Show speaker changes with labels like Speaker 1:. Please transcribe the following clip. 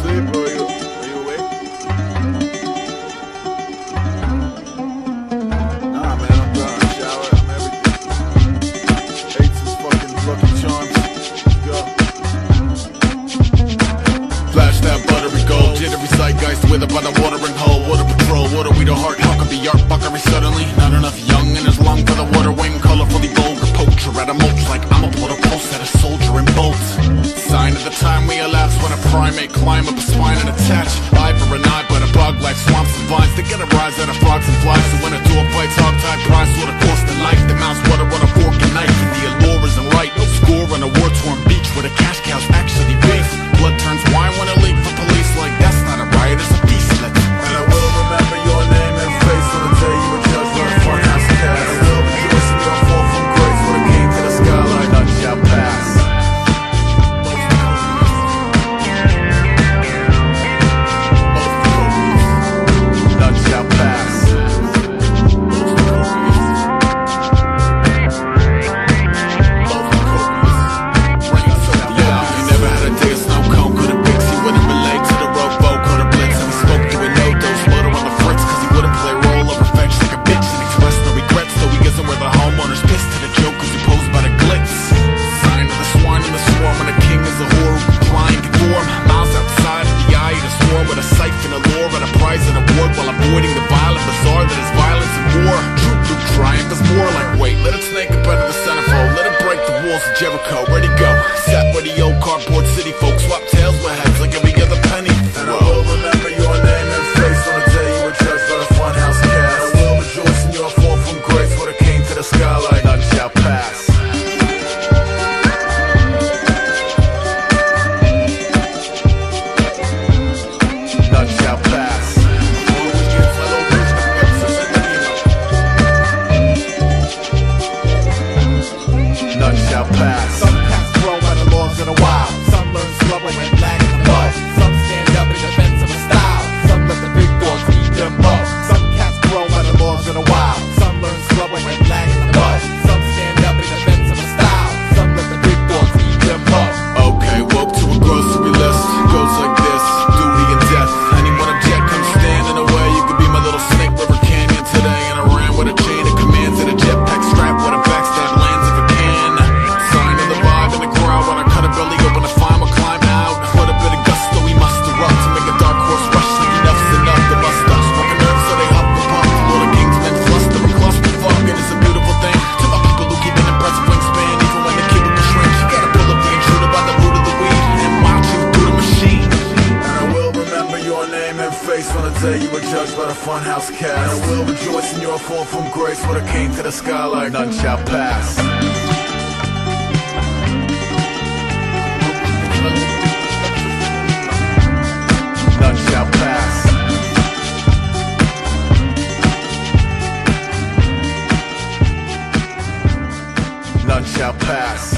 Speaker 1: asleep or are you awake? Nah, man, I'm done. I'm showered. I'm everything. Ate some fucking Lucky Charms. Let's go. Flash that buttery gold, jittery zeitgeist with a by the watering hole. Water patrol, water we the heart, how could be art buckery suddenly? Not enough young in his lung for the water wing, colorfully vulgar poacher at a mulch like I'm a put a pulse at a soldier in bolts. Sign of the time we elapse when a primate climb up a spine and attach eye for an eye, but a bug like swamps and vines to get a rise out of frogs and flies. So when a door fights hog-tied prize, what a cost in life, the mouse water on a fork and knife, and the allure isn't right. No score on a war-torn beach where the cash cows actually beef. Blood turns wine when it leak for police, like that's not a riot, it's a peace. And I will remember your name and face on the day you were judged by a funhouse cast. I will rejoice in your fall from grace when it came to the skyline, none shall pass. Jericho, ready go. Sat where the old cardboard city folks swap tails with heads like every other penny. And I will remember your name and face on the day you were judged by the funhouse cast. I will rejoice in your fall from grace when it came to the skyline, none shall pass. None shall pass. None shall pass.
Speaker 2: Some cats grow by the laws of the wild. Some learn slow and went black in the mud. Some stand up in defense of a style. Some let the big dogs eat them up. Some cats grow by the laws of the wild. Some learn slow and went black in the mud. Some stand up in defense of a style. Some let the big dogs eat them up.
Speaker 1: Okay, woke to a grocery list. Goes like this: duty and death. Anyone object, come stand in the way. You could be my little Snake River Canyon today. And I ran with a chain of commands and a jetpack strap with a backstab lands if I can. Sign of the vibe in the crowd when I cut a belly open to find what climb out. What a bit of gusto we muster up to make a dark horse rush like enough's enough to bust us. Struck a nerve so they huff the pump. All the kingsmen fluster and cluster fuck. And it's a beautiful thing to my people who keep an impressive wingspan. Even when the cable can shrink, you gotta pull up the intruder by the root of the weed and watch you through the machine. And I will remember your name and face on the day you were judged by the funhouse cast. And I will rejoice in your fall from grace when it came to the skyline, none shall pass. None shall pass. None shall pass.